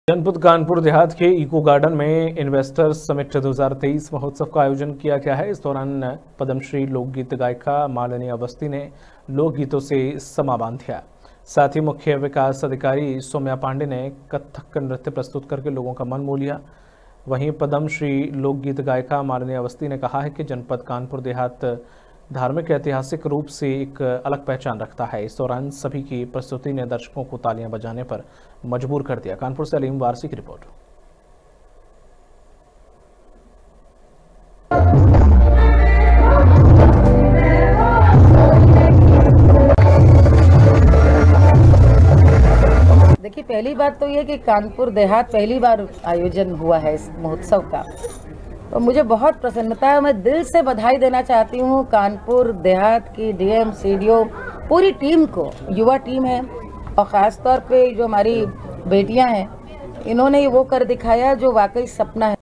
जनपद कानपुर देहात के eco garden में इन्वेस्टर्स समिट 2023 महोत्सव का आयोजन किया गया है। इस दौरान पद्मश्री लोकगीत गायिका मालिनी अवस्थी ने लोकगीतों से समा बांध दिया। साथ ही मुख्य विकास अधिकारी सौम्या पांडे ने कथक नृत्य प्रस्तुत करके लोगों का मन मोह लिया। वहीं पद्मश्री लोकगीत गायिका मालिनी अवस्थी ने कहा है कि जनपद कानपुर देहात धार्मिक ऐतिहासिक रूप से एक अलग पहचान रखता है। इस दौरान सभी की प्रस्तुति ने दर्शकों को तालियां बजाने पर मजबूर कर दिया। कानपुर से अलीम वारसी की रिपोर्ट। देखिए, पहली बात तो ये कि कानपुर देहात पहली बार आयोजन हुआ है इस महोत्सव का, तो मुझे बहुत प्रसन्नता है। मैं दिल से बधाई देना चाहती हूँ कानपुर देहात की डीएम, सीडीओ, पूरी टीम को। युवा टीम है और ख़ास तौर पे जो हमारी बेटियां हैं, इन्होंने वो कर दिखाया जो वाकई सपना है।